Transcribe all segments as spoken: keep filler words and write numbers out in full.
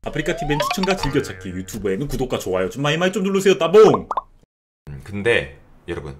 아프리카티비엔 추천과 즐겨찾기, 유튜브에는 구독과 좋아요 좀 많이 많이 좀 누르세요. 따봉! 음, 근데 여러분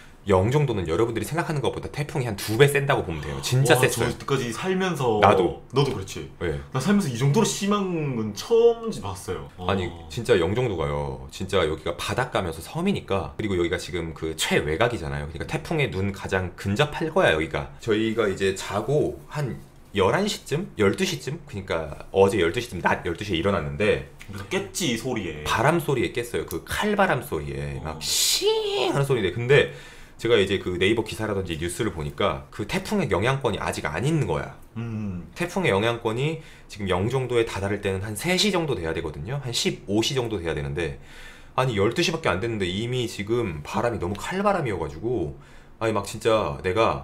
영종도는 여러분들이 생각하는 것보다 태풍이 한 두 배 센다고 보면 돼요. 진짜 와, 셌어요. 저 여태까지 살면서 나도. 너도 그렇지. 네. 나 살면서 이 정도로 심한 건 처음 봤어요. 아니 어. 진짜 영종도가요, 진짜 여기가 바닷가면서 섬이니까, 그리고 여기가 지금 그 최외곽이잖아요. 그러니까 태풍의 눈 가장 근접할 거야 여기가. 저희가 이제 자고 한 열한 시쯤? 열두 시쯤? 그러니까 어제 열두 시쯤 낮 열두 시에 일어났는데 그래서 깼지 소리에. 바람 소리에 깼어요. 그 칼바람 소리에 어. 막 싱 하는 소리인데, 근데 제가 이제 그 네이버 기사라든지 뉴스를 보니까 그 태풍의 영향권이 아직 안 있는 거야. 음. 태풍의 영향권이 지금 영종도에 다다를 때는 한 세 시 정도 돼야 되거든요. 한 십오 시 정도 돼야 되는데, 아니 열두 시밖에 안 됐는데 이미 지금 바람이 너무 칼바람이어가지고, 아니 막 진짜 내가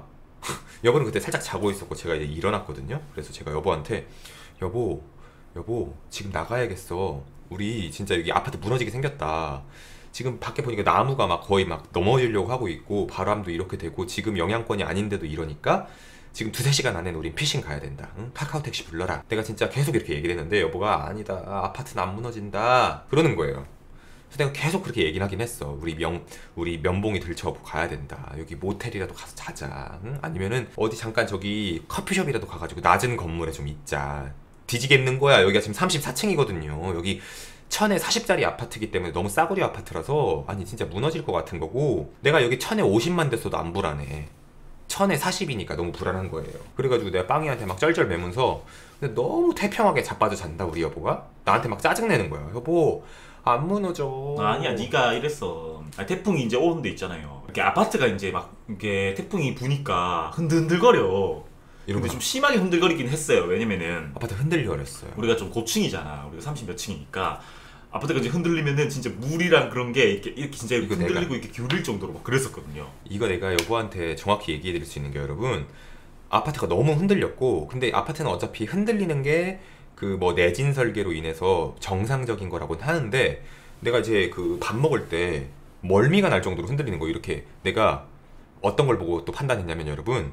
여보는 그때 살짝 자고 있었고 제가 이제 일어났거든요. 그래서 제가 여보한테 여보 여보 지금 나가야겠어, 우리 진짜 여기 아파트 무너지게 생겼다, 지금 밖에 보니까 나무가 막 거의 막 넘어지려고 하고 있고 바람도 이렇게 되고 지금 영향권이 아닌데도 이러니까 지금 두세 시간 안에 우린 피싱 가야 된다, 응? 카카오 택시 불러라. 내가 진짜 계속 이렇게 얘기를 했는데 여보가 아니다, 아파트는 안 무너진다 그러는 거예요. 그래서 내가 계속 그렇게 얘기는 하긴 했어. 우리 명 우리 면봉이 들쳐 가야 된다, 여기 모텔이라도 가서 자자, 응? 아니면은 어디 잠깐 저기 커피숍이라도 가가지고 낮은 건물에 좀 있자. 뒤지겠는 거야. 여기가 지금 삼십사 층이거든요 여기 천에 사십 짜리 아파트이기 때문에 너무 싸구려 아파트라서 아니 진짜 무너질 것 같은 거고, 내가 여기 천에 오십만 됐어도 안 불안해. 천에 사십이니까 너무 불안한 거예요. 그래가지고 내가 빵이한테 막 쩔쩔 매면서, 근데 너무 태평하게 자빠져 잔다 우리 여보가. 나한테 막 짜증내는 거야. 여보 안 무너져. 아니야, 네가 이랬어. 아니, 태풍이 이제 오는 데 있잖아요. 이렇게 아파트가 이제 막 이렇게 태풍이 부니까 흔들흔들거려. 이런 근데 거 좀 심하게 흔들거리긴 했어요. 왜냐면은 아파트 흔들려 버렸어요. 우리가 좀 고층이잖아. 우리가 삼십 몇 층이니까 아파트가 이제 흔들리면은 진짜 물이랑 그런 게 이렇게, 이렇게 진짜 이거 흔들리고 내가- 이렇게 기울일 정도로 막 그랬었거든요. 이거 내가 여보한테 정확히 얘기해 드릴 수 있는 게, 여러분 아파트가 너무 흔들렸고, 근데 아파트는 어차피 흔들리는 게 그 뭐 내진 설계로 인해서 정상적인 거라고는 하는데, 내가 이제 그 밥 먹을 때 멀미가 날 정도로 흔들리는 거. 이렇게 내가 어떤 걸 보고 또 판단했냐면, 여러분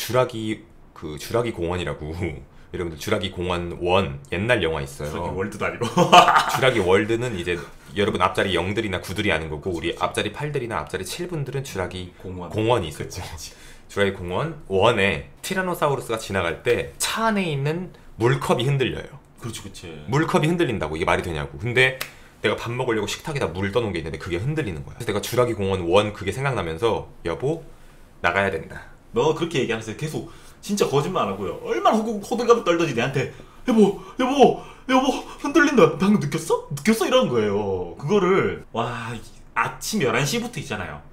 주라기 그 주라기 공원이라고 여러분들 주라기 공원 원 옛날 영화 있어요. 저기 월드도 아니고. 주라기 월드는 이제 여러분 앞자리 영들이나 구들이 아는 거고, 우리 앞자리 팔들이나 앞자리 칠분들은 주라기 공원. 공원이 있어요. 그치, 그치. 주라기 공원 원에 티라노사우루스가 지나갈 때 차 안에 있는 물컵이 흔들려요. 그렇지, 그렇지. 물컵이 흔들린다고. 이게 말이 되냐고. 근데 내가 밥 먹으려고 식탁에다 물 떠놓은 게 있는데 그게 흔들리는 거야. 그래서 내가 주라기 공원 원 그게 생각나면서 여보 나가야 된다. 너 그렇게 얘기하면서 계속 진짜 거짓말 안 하고요. 얼마나 호, 호들갑을 떨더니 내한테 여보, 여보, 여보 흔들린다. 방금 느꼈어? 느꼈어? 이러는 거예요. 그거를 와 아침 열한 시부터 있잖아요.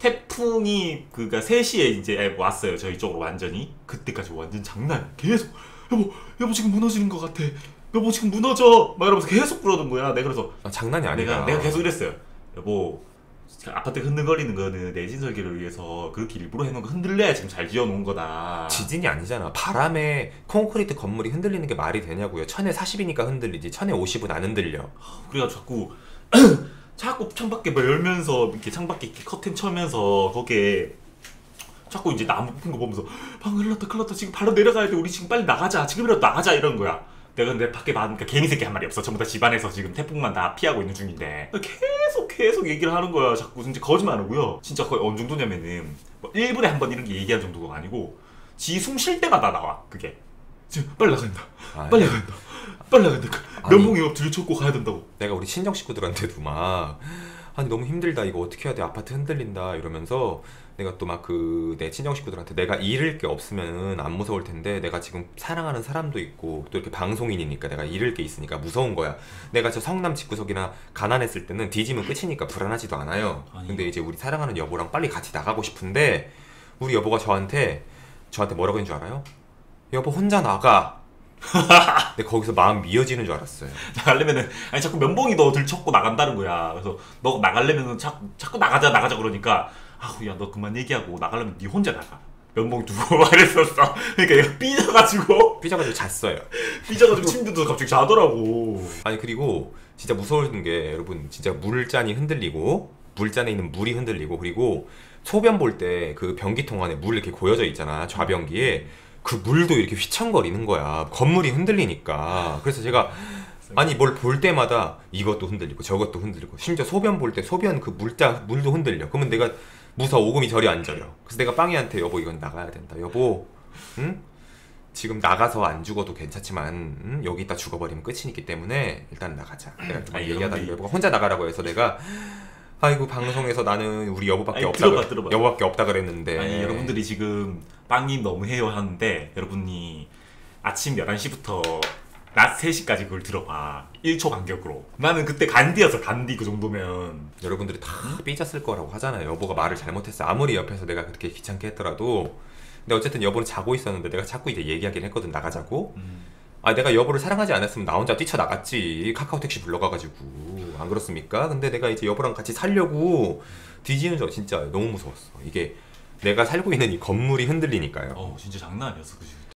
태풍이 그니까 세 시에 이제 왔어요. 저희 쪽으로 완전히. 그때까지 완전 장난 아니야. 계속 여보, 여보 지금 무너지는 것 같아. 여보 지금 무너져. 막 이러면서 계속 그러는 거야. 내가 그래서 아, 장난이 아니다. 내가 내가 계속 이랬어요. 여보 아파트 흔들거리는 거는 내진 설계를 위해서 그렇게 일부러 해놓은 거 흔들려야 지금 잘 지어놓은 거다. 지진이 아니잖아. 바람에 콘크리트 건물이 흔들리는 게 말이 되냐고요. 천에 사십이니까 흔들리지 천에 오십은 안 흔들려. 그래가지고 자꾸 자꾸 창밖에 뭐 열면서 이렇게 창밖에 이렇게 커튼 쳐면서 거기에 자꾸 이제 나무 뽑힌 거 보면서 방 큰일 났다 큰일 났다 지금 바로 내려가야 돼 우리 지금 빨리 나가자 지금이라도 나가자 이런 거야. 내가 근데 밖에 나니까 개미 새끼 한 마리 없어. 전부 다 집안에서 지금 태풍만 다 피하고 있는 중인데 계속 계속 얘기를 하는 거야. 자꾸 진짜 거짓말 안 하고요. 진짜 거의 어느 정도냐면은 뭐 일 분에 한 번 이런 게 얘기할 정도가 아니고 지 숨 쉴 때마다 나와 그게. 지금 빨리 나가야 된다. 아니, 빨리 나가야 된다. 빨리 나가야 된다. 아니. 면봉이 들쳐고 가야 된다고. 내가 우리 친정 식구들한테도 막 아니 너무 힘들다, 이거 어떻게 해야 돼, 아파트 흔들린다 이러면서, 내가 또 막 그 내 친정 식구들한테 내가 잃을 게 없으면 안 무서울 텐데 내가 지금 사랑하는 사람도 있고 또 이렇게 방송인이니까 내가 잃을 게 있으니까 무서운 거야. 내가 저 성남 집구석이나 가난했을 때는 뒤지면 끝이니까 불안하지도 않아요. 아니. 근데 이제 우리 사랑하는 여보랑 빨리 같이 나가고 싶은데 우리 여보가 저한테 저한테 뭐라고 했는 줄 알아요? 여보 혼자 나가. 근데 거기서 마음 미어지는 줄 알았어요. 나가려면은 아니 자꾸 면봉이 너 들쳤고 나간다는 거야. 그래서 너 나가려면은 자꾸 자꾸 나가자 나가자 그러니까 아우 야 너 그만 얘기하고 나가려면 네 혼자 나가. 면봉 두고 막 이랬었어. 그러니까 얘가 삐져가지고 삐져가지고 잤어요. 삐져가지고 침대도 갑자기 자더라고. 아니 그리고 진짜 무서운 게, 여러분 진짜 물잔이 흔들리고 물잔에 있는 물이 흔들리고, 그리고 소변 볼 때 그 변기통 안에 물 이렇게 고여져 있잖아, 좌변기에. 그 물도 이렇게 휘청거리는 거야, 건물이 흔들리니까. 그래서 제가 아니 뭘 볼 때마다 이것도 흔들리고 저것도 흔들리고 심지어 소변 볼 때 소변 그 물자 물도 흔들려. 그러면 내가 무서워. 오금이 저리 안 저려. 그래서 내가 빵이한테 여보 이건 나가야 된다. 여보 응? 지금 나가서 안 죽어도 괜찮지만 응? 여기 있다 죽어버리면 끝이기 때문에 일단 나가자. 내가 좀 아니, 얘기하다가 여러분들이- 여보가 혼자 나가라고 해서 내가 아이고 방송에서 나는 우리 여보밖에 아니, 없다 들어봐, 그래- 들어봐. 여보밖에 없다 그랬는데 아니 여러분들이 지금 빵이 너무 해요 하는데 여러분이 아침 열한 시부터 낮 세 시까지 그걸 들어봐. 일 초 간격으로. 나는 그때 간디였어. 간디 그 정도면. 여러분들이 다 삐졌을 거라고 하잖아요. 여보가 말을 잘못했어. 아무리 옆에서 내가 그렇게 귀찮게 했더라도. 근데 어쨌든 여보는 자고 있었는데 내가 자꾸 이제 얘기하긴 했거든. 나가자고. 음. 아 내가 여보를 사랑하지 않았으면 나 혼자 뛰쳐나갔지. 카카오 택시 불러가가지고. 안 그렇습니까? 근데 내가 이제 여보랑 같이 살려고 뒤지는 줄 진짜 너무 무서웠어. 이게 내가 살고 있는 이 건물이 흔들리니까요. 어 진짜 장난 아니었어. 그지?